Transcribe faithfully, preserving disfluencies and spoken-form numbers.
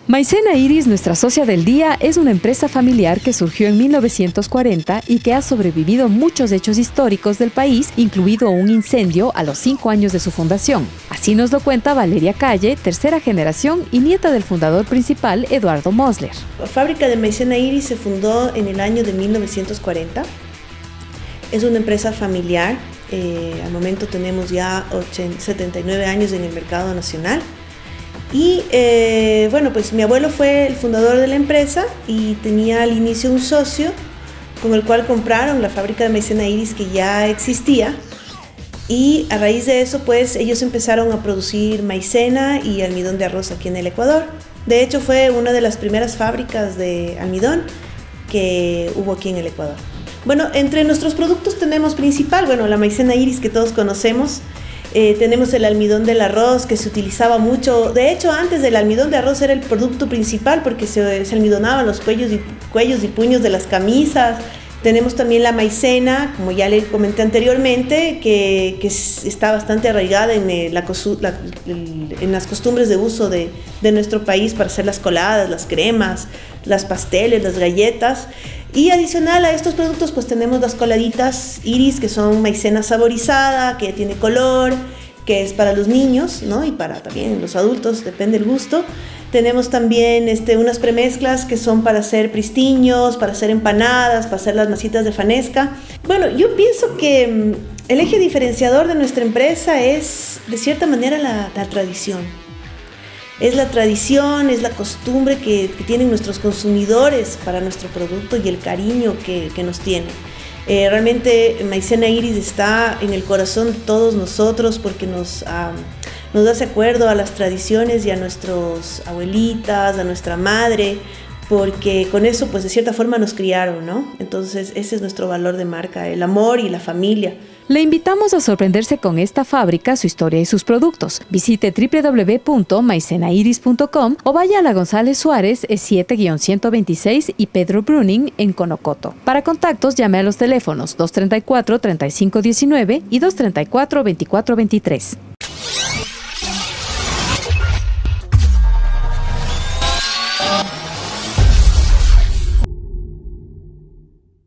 Maicena Iris, nuestra socia del día, es una empresa familiar que surgió en mil novecientos cuarenta y que ha sobrevivido muchos hechos históricos del país, incluido un incendio a los cinco años de su fundación. Así nos lo cuenta Valeria Calle, tercera generación y nieta del fundador principal, Eduardo Mosler. La fábrica de Maicena Iris se fundó en el año de mil novecientos cuarenta. Es una empresa familiar. Eh, al momento tenemos ya setenta y nueve años en el mercado nacional. Y eh, bueno, pues mi abuelo fue el fundador de la empresa y tenía al inicio un socio con el cual compraron la fábrica de Maicena Iris que ya existía, y a raíz de eso pues ellos empezaron a producir maicena y almidón de arroz aquí en el Ecuador. De hecho fue una de las primeras fábricas de almidón que hubo aquí en el Ecuador. Bueno, entre nuestros productos tenemos principal, bueno, la Maicena Iris que todos conocemos. Eh, tenemos el almidón del arroz que se utilizaba mucho. De hecho, antes del almidón de arroz era el producto principal porque se, se almidonaban los cuellos y, cuellos y puños de las camisas. Tenemos también la maicena, como ya le comenté anteriormente, que, que está bastante arraigada en, eh, la, la, en las costumbres de uso de, de nuestro país para hacer las coladas, las cremas, las pasteles, las galletas. Y adicional a estos productos pues tenemos las coladitas Iris, que son maicena saborizada, que tiene color, que es para los niños, ¿no? Y para también los adultos, depende del gusto. Tenemos también este, unas premezclas que son para hacer pristiños, para hacer empanadas, para hacer las masitas de fanesca. Bueno, yo pienso que el eje diferenciador de nuestra empresa es de cierta manera la, la tradición. Es la tradición, es la costumbre que, que tienen nuestros consumidores para nuestro producto y el cariño que, que nos tienen. Eh, realmente Maicena Iris está en el corazón de todos nosotros porque nos, um, nos hace acuerdo a las tradiciones y a nuestras abuelitas, a nuestra madre, porque con eso pues de cierta forma nos criaron, ¿no? Entonces ese es nuestro valor de marca, el amor y la familia. Le invitamos a sorprenderse con esta fábrica, su historia y sus productos. Visite w w w punto maicena iris punto com o vaya a la González Suárez E siete guion ciento veintiséis y Pedro Bruning en Conocoto. Para contactos llame a los teléfonos dos treinta y cuatro, treinta y cinco diecinueve y dos treinta y cuatro, veinticuatro veintitrés.